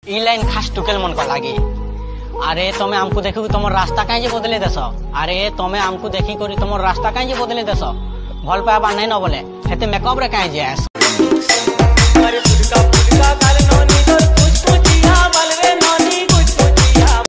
ई line खास टुकेल मन को लागे। अरे तमे हमको देखो तुम रास्ता कहीं बदले देस। अरे तमे हमको देखी करी तुम रास्ता कहीं बदले देस। भल पाइबा नहीं न बोले हेते मेकअप रे कहीं जाए।